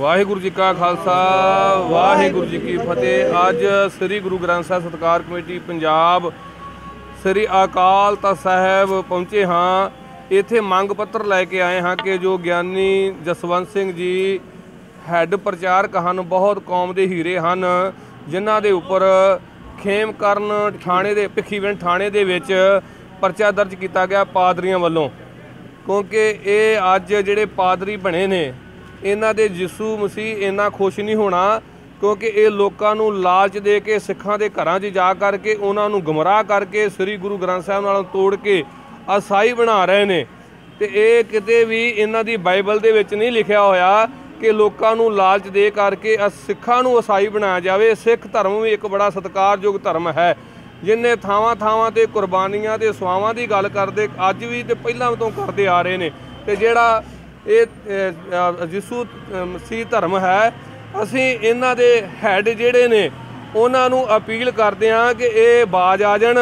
वाहिगुरू जी का खालसा वाहिगुरू जी की फतेह। अज श्री गुरु ग्रंथ साहिब सत्कार कमेटी पंजाब श्री अकाल तख्त साहिब पहुँचे हाँ। इत्थे मंग पत्र लैके आए हाँ कि जो ज्ञानी जसवंत सिंह जी हैड प्रचारक हैं, बहुत कौम के हीरे हैं, जिन्हां दे उपर खेमकरन थाणे दे भिखीविंड थाणे दे विच परचा दर्ज किया गया पादरियों वालों, क्योंकि ये अज जिहड़े पादरी बने ने इन्हां दे यीशु मसीह इन्ना खुश नहीं होना, क्योंकि ये लोगों नूं लालच दे के सिखां दे घरां 'च जा करके उन्हां नूं गुमराह करके श्री गुरु ग्रंथ साहिब नालों तोड़ के ईसाई बना रहे ने। ते ये किते भी इन्हां दी बाइबल दे विच नहीं लिखिया होया कि लोगों नूं लालच दे करके सिखां नूं ईसाई बनाया जाए। सिख धर्म भी एक बड़ा सत्कारयोग धर्म है, जिन्हें थावां थावां ते कुरबानियां ते सवावां दी गल करदे अज भी ते पहिलां तो करदे आ रहे ने। ते जिहड़ा ये यीशु मसीह धर्म है, असीं इन्हां दे हैड जिहड़े ने उन्हां नूं अपील करदे हां कि ये बाज आ जाण,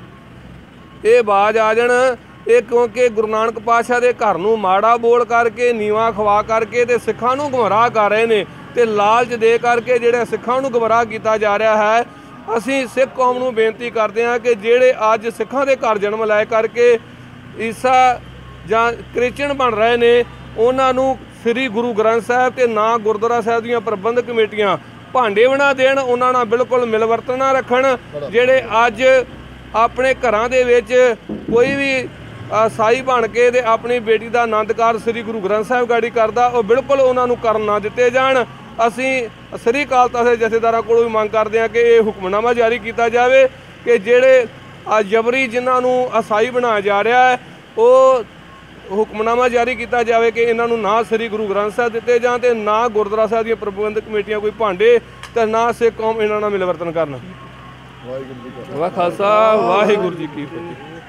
ये बाज आ जाण। ये क्योंकि गुरु नानक पातशाह दे घर नूं माड़ा बोल करके नीवां खवा करके ते सिखां नूं गुमराह कर रहे ने, ते लालच दे करके जिहड़े सिखां नूं गुमराह कीता जा रहा है। असीं सिख कौम नूं बेनती करदे हां कि जिहड़े अज सिखां दे घर जन्म लै करके ईसा जां क्रिश्चन बन रहे ने, उन्हां नूं श्री गुरु ग्रंथ साहिब ते ना गुरुद्वारा साहिब दीआं प्रबंधक कमेटियां भांडे बना देण, उन्हां नाल बिल्कुल मिलवरतन ना रखण। जिहड़े अज अपने घरां दे विच कोई भी ईसाई बन के ते अपनी बेटी का आनंद कारज श्री गुरु ग्रंथ साहिब गाड़ी करता, वो बिल्कुल उन्होंने करन ना दिते जाण। असीं श्री अकाल तख्त दे जथेदारां कोलों भी मंग करते हैं कि यह हुक्मनामा जारी किया जाए कि जिहड़े जबरी जिन्होंने ईसाई बनाया जा रहा है, वो हुक्मनामा जारी किया जाए कि इन्हों ना श्री गुरु ग्रंथ साहिब दिते जाण ते ना गुरुद्वारा साहिब दी प्रबंधक कमेटियां कोई भांडे ते ना सिख कौम इन्हां नाल मिलवर्तन करन। वाहिगुरू जी का खालसा वाहिगुरू जी की फतेह।